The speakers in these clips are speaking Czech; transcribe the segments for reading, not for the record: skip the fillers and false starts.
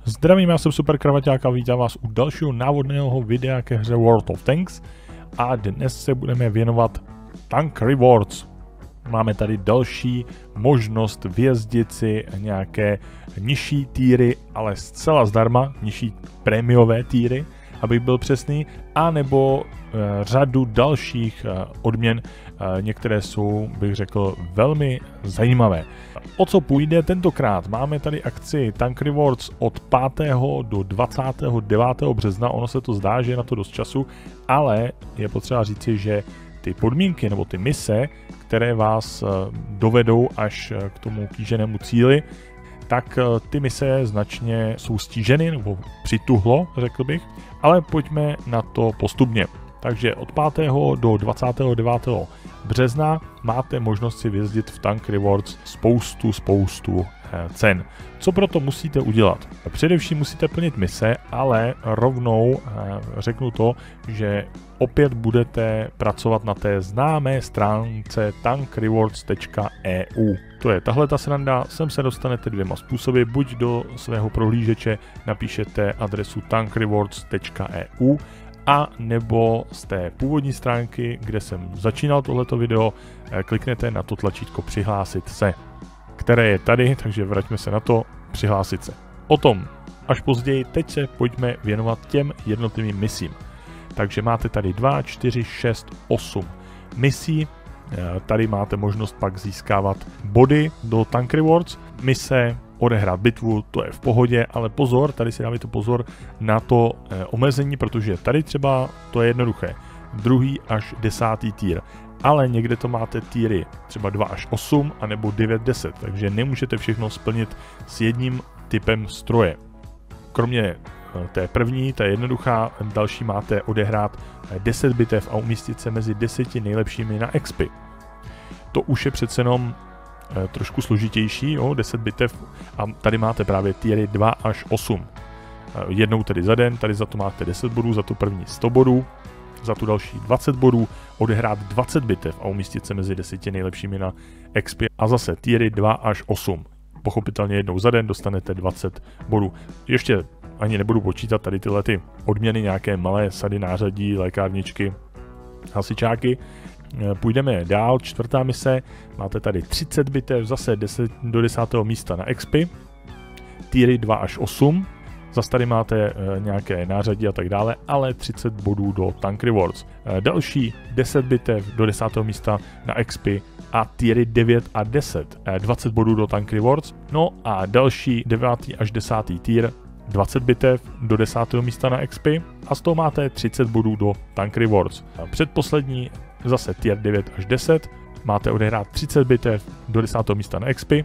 Zdravím, já jsem Super Kravaťák a vítám vás u dalšího návodného videa ke hře World of Tanks a dnes se budeme věnovat Tank Rewards. Máme tady další možnost vyjezdit si nějaké nižší týry, ale zcela zdarma, nižší prémiové týry, abych byl přesný, anebo řadu dalších odměn, některé jsou, bych řekl, velmi zajímavé. O co půjde tentokrát? Máme tady akci Tank Rewards od 5. do 29. března, ono se to zdá, že je na to dost času, ale je potřeba říci, že ty podmínky nebo ty mise, které vás dovedou až k tomu kýženému cíli, tak ty mise značně jsou stíženy nebo přituhlo, řekl bych, ale pojďme na to postupně. Takže od 5. do 29. března máte možnost si vyjezdit v Tank Rewards spoustu cen. Co proto musíte udělat? Především musíte plnit mise, ale rovnou řeknu to, že opět budete pracovat na té známé stránce tankrewards.eu. To je tahle ta sranda, sem se dostanete dvěma způsoby, buď do svého prohlížeče napíšete adresu tankrewards.eu, a nebo z té původní stránky, kde jsem začínal tohleto video, kliknete na to tlačítko přihlásit se, které je tady, takže vraťme se na to, přihlásit se. O tom až později, teď se pojďme věnovat těm jednotlivým misím. Takže máte tady 2, 4, 6, 8 misí, tady máte možnost pak získávat body do Tank Rewards, mise, odehrát bitvu, to je v pohodě, ale pozor, tady si dávajte pozor na to omezení, protože tady třeba to je jednoduché, 2. až 10. tier, ale někde to máte týry třeba 2 až 8 anebo 9, 10, takže nemůžete všechno splnit s jedním typem stroje. Kromě té první, ta je jednoduchá, další máte odehrát 10 bitev a umístit se mezi 10 nejlepšími na expy. To už je přece jenom trošku složitější, jo, 10 bitev a tady máte právě týry 2 až 8. Jednou tedy za den, tady za to máte 10 bodů, za tu první 100 bodů, za tu další 20 bodů, odehrát 20 bitev a umístit se mezi 10 nejlepšími na expy a zase týry 2 až 8. Pochopitelně jednou za den dostanete 20 bodů. Ještě ani nebudu počítat tady tyhle ty odměny, nějaké malé sady, nářadí, lékárničky, hasičáky. Půjdeme dál, 4. mise, máte tady 30 bitev, zase 10 do 10. místa na expy, týry 2 až 8, zase tady máte nějaké nářadí a tak dále, ale 30 bodů do Tank Rewards. Další 10 bitev do 10. místa na expy a týry 9 a 10, 20 bodů do Tank Rewards, no a další 9. až 10. tier, 20 bitev do 10. místa na expy a z toho máte 30 bodů do Tank Rewards. Předposlední zase tier 9 až 10, máte odehrát 30 bitev do 10. místa na expy,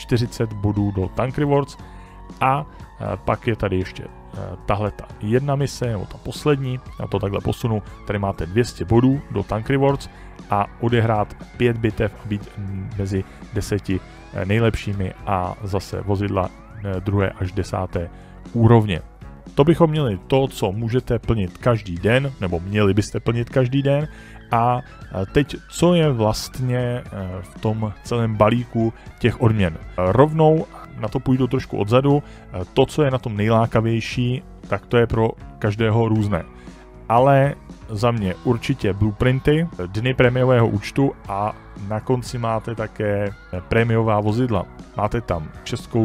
40 bodů do Tank Rewards a pak je tady ještě tahle ta jedna mise, nebo ta poslední, já to takhle posunu, tady máte 200 bodů do Tank Rewards a odehrát 5 bitev a být mezi 10 nejlepšími a zase vozidla 2. až 10. úrovně. To bychom měli to, co můžete plnit každý den, nebo měli byste plnit každý den. A teď, co je vlastně v tom celém balíku těch odměn. Rovnou na to půjdu trošku odzadu. To, co je na tom nejlákavější, tak to je pro každého různé. Ale za mě určitě blueprinty, dny prémiového účtu a na konci máte také prémiová vozidla. Máte tam českou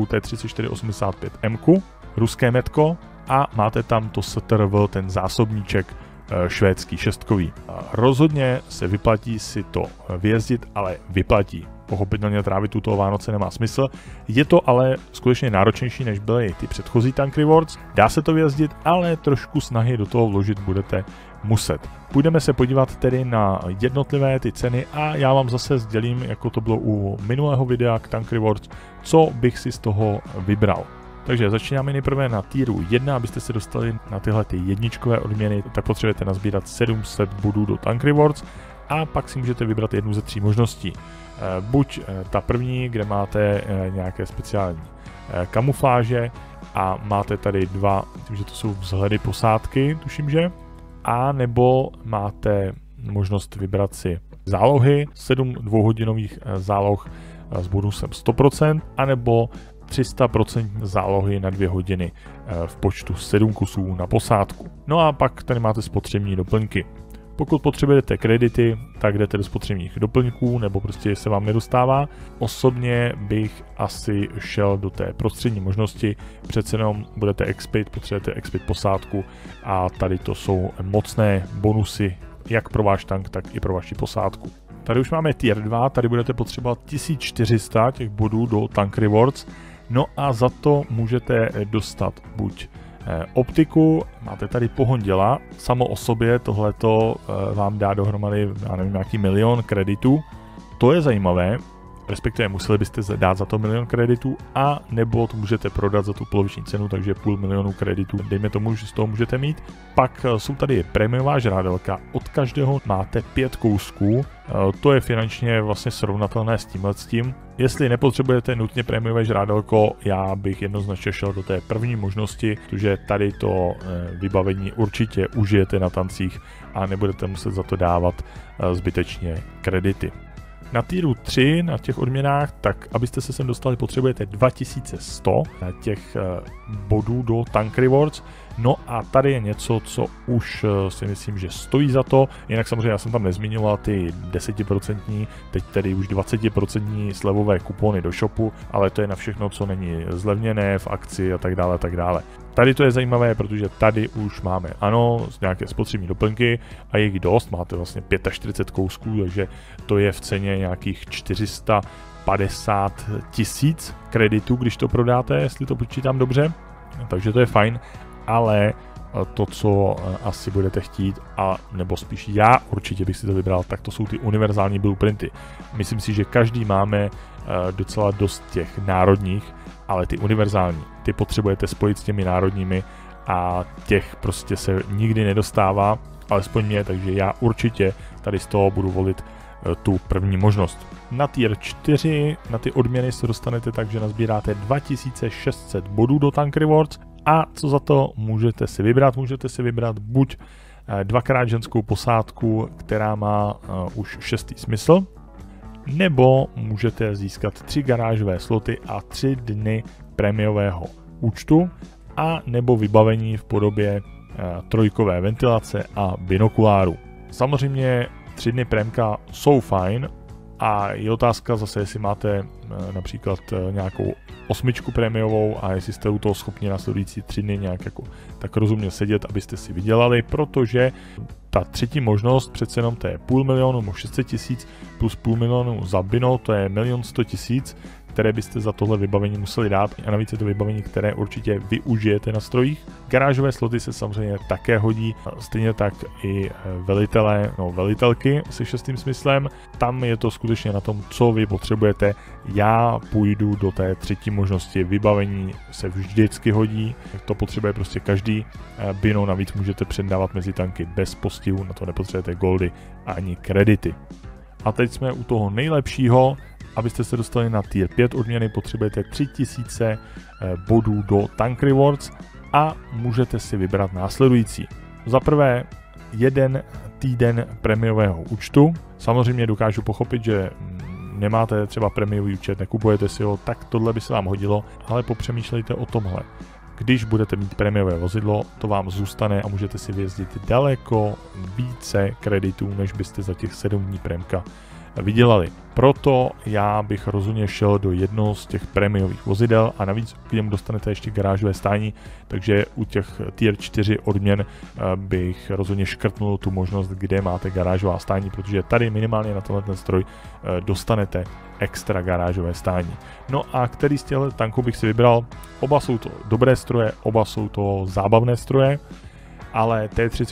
T-3485M, ruské metko a máte tam to STRV, ten zásobníček švédský šestkový. Rozhodně se vyplatí si to vyjezdit, ale vyplatí. Pochopitelně trávit tuto Vánoce nemá smysl. Je to ale skutečně náročnější, než byly ty předchozí Tank Rewards. Dá se to vyjezdit, ale trošku snahy do toho vložit budete muset. Půjdeme se podívat tedy na jednotlivé ty ceny a já vám zase sdělím, jako to bylo u minulého videa k Tank Rewards, co bych si z toho vybral. Takže začínáme nejprve na týru 1, abyste se dostali na tyhle ty jedničkové odměny, tak potřebujete nazbírat 700 bodů do Tank Rewards a pak si můžete vybrat jednu ze 3 možností. Buď ta první, kde máte nějaké speciální kamufláže a máte tady 2, myslím, že to jsou vzhledy posádky, tuším, že, a nebo máte možnost vybrat si zálohy, 7 dvouhodinových záloh s bonusem 100%, anebo 300% zálohy na 2 hodiny v počtu 7 kusů na posádku. No a pak tady máte spotřební doplňky. Pokud potřebujete kredity, tak jdete do spotřebních doplňků, nebo prostě se vám nedostává. Osobně bych asi šel do té prostřední možnosti, přece jenom budete expit, potřebujete expit posádku a tady to jsou mocné bonusy jak pro váš tank, tak i pro vaši posádku. Tady už máme tier 2, tady budete potřebovat 1400 těch bodů do Tank Rewards, no a za to můžete dostat buď optiku, máte tady pohon děla, samo o sobě tohleto vám dá dohromady, já nevím, nějaký 1 000 000 kreditů, to je zajímavé, respektive museli byste dát za to 1 000 000 kreditů a nebo to můžete prodat za tu poloviční cenu, takže 500 000 kreditů, dejme tomu, že z toho můžete mít. Pak jsou tady prémiová žrádelka, od každého máte 5 kousků, to je finančně vlastně srovnatelné s tím. Jestli nepotřebujete nutně prémiové žrádelko, já bych jednoznačně šel do té první možnosti, protože tady to vybavení určitě užijete na tancích a nebudete muset za to dávat zbytečně kredity. Na týru 3, na těch odměnách, tak abyste se sem dostali, potřebujete 2100 těch bodů do Tank Rewards. No a tady je něco, co už si myslím, že stojí za to. Jinak samozřejmě já jsem tam nezmiňoval ty 10%, teď tedy už 20% slevové kupony do shopu, ale to je na všechno, co není zlevněné v akci a tak dále a tak dále. Tady to je zajímavé, protože tady už máme, ano, nějaké spotřební doplňky a jich dost, máte vlastně 45 kousků, takže to je v ceně nějakých 450 000 kreditů, když to prodáte, jestli to počítám dobře, takže to je fajn, ale to, co asi budete chtít, a nebo spíš já určitě bych si to vybral, tak to jsou ty univerzální blueprinty. Myslím si, že každý máme docela dost těch národních, ale ty univerzální, ty potřebujete spojit s těmi národními a těch prostě se nikdy nedostává, alespoň mě, takže já určitě tady z toho budu volit tu první možnost. Na tier 4, na ty odměny se dostanete tak, že nazbíráte 2600 bodů do Tank Rewards a co za to můžete si vybrat? Můžete si vybrat buď 2x ženskou posádku, která má už 6. smysl, nebo můžete získat 3 garážové sloty a 3 dny prémiového účtu a nebo vybavení v podobě trojkové ventilace a binokuláru. Samozřejmě 3 dny prémka jsou fajn a je otázka zase, jestli máte například nějakou 8 prémiovou a jestli jste u toho schopni následující 3 dny nějak jako tak rozumně sedět, abyste si vydělali, protože ta třetí možnost přece jenom to je 500 000 600 000 plus 500 000 za bino, to je 1 100 000, které byste za tohle vybavení museli dát a navíc je to vybavení, které určitě využijete na strojích. Garážové sloty se samozřejmě také hodí, stejně tak i velitelky se 6. smyslem. Tam je to skutečně na tom, co vy potřebujete. Já půjdu do té třetí možnosti, vybavení se vždycky hodí, to potřebuje prostě každý. Bino navíc můžete předávat mezi tanky bez postihu, na to nepotřebujete goldy ani kredity. A teď jsme u toho nejlepšího. Abyste se dostali na tier 5 odměny, potřebujete 3000 bodů do Tank Rewards a můžete si vybrat následující. Za prvé 1 týden prémiového účtu. Samozřejmě dokážu pochopit, že nemáte třeba prémiový účet, nekupujete si ho, tak tohle by se vám hodilo, ale popřemýšlejte o tomhle. Když budete mít prémiové vozidlo, to vám zůstane a můžete si vyjezdit daleko více kreditů, než byste za těch 7 dní prémka vydělali. Proto já bych rozhodně šel do jednoho z těch prémiových vozidel a navíc k němu dostanete ještě garážové stání, takže u těch tier 4 odměn bych rozhodně škrtnul tu možnost, kde máte garážová stání, protože tady minimálně na tenhle stroj dostanete extra garážové stání. No a který z těchto tanků bych si vybral? Oba jsou to dobré stroje, oba jsou to zábavné stroje, ale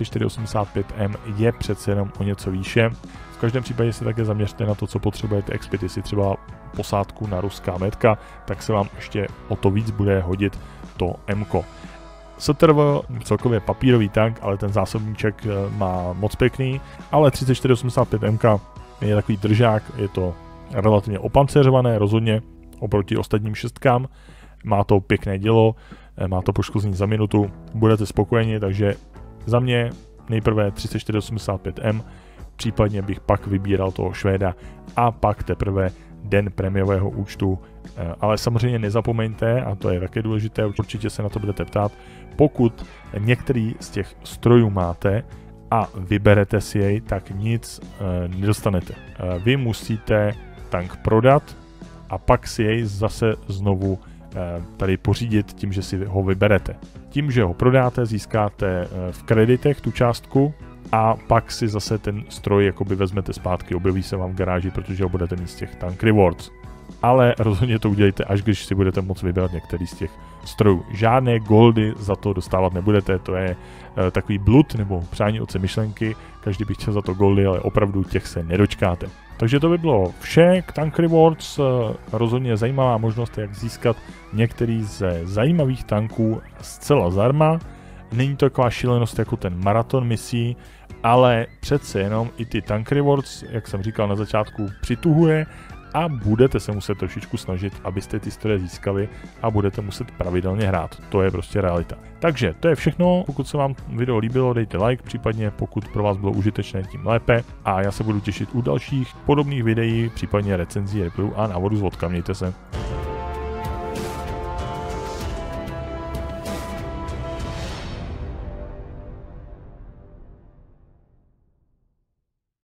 T-3485M je přece jenom o něco výše. V každém případě se také zaměřte na to, co potřebujete expit, jestli třeba posádku na ruská metka, tak se vám ještě o to víc bude hodit to M-ko. STRV celkově papírový tank, ale ten zásobníček má moc pěkný, ale 3485M je takový držák, je to relativně opanceřované rozhodně oproti ostatním šestkám, má to pěkné dělo, má to poškození za minutu, budete spokojeni, takže za mě nejprve 3485M, případně bych pak vybíral toho Švéda a pak teprve den prémiového účtu Ale samozřejmě nezapomeňte, a to je také důležité, určitě se na to budete ptát, pokud některý z těch strojů máte a vyberete si jej, tak nic nedostanete. Vy musíte tank prodat a pak si jej zase znovu tady pořídit tím, že si ho vyberete. Tím, že ho prodáte, získáte v kreditech tu částku a pak si zase ten stroj jakoby vezmete zpátky, objeví se vám v garáži, protože ho budete mít z těch tank rewards. Ale rozhodně to udělejte, až když si budete moct vybrat některý z těch strojů. Žádné goldy za to dostávat nebudete, to je takový blud nebo přání otce myšlenky, každý by chtěl za to goldy, ale opravdu těch se nedočkáte. Takže to by bylo vše k Tank Rewards, rozhodně zajímavá možnost, jak získat některý ze zajímavých tanků zcela zdarma. Není to taková šílenost jako ten maraton misí, ale přece jenom i ty Tank Rewards, jak jsem říkal na začátku, přituhuje a budete se muset trošičku snažit, abyste ty stroje získali a budete muset pravidelně hrát. To je prostě realita. Takže to je všechno. Pokud se vám video líbilo, dejte like, případně pokud pro vás bylo užitečné, tím lépe. A já se budu těšit u dalších podobných videí, případně recenzí, review a návodu z vodka. Mějte se.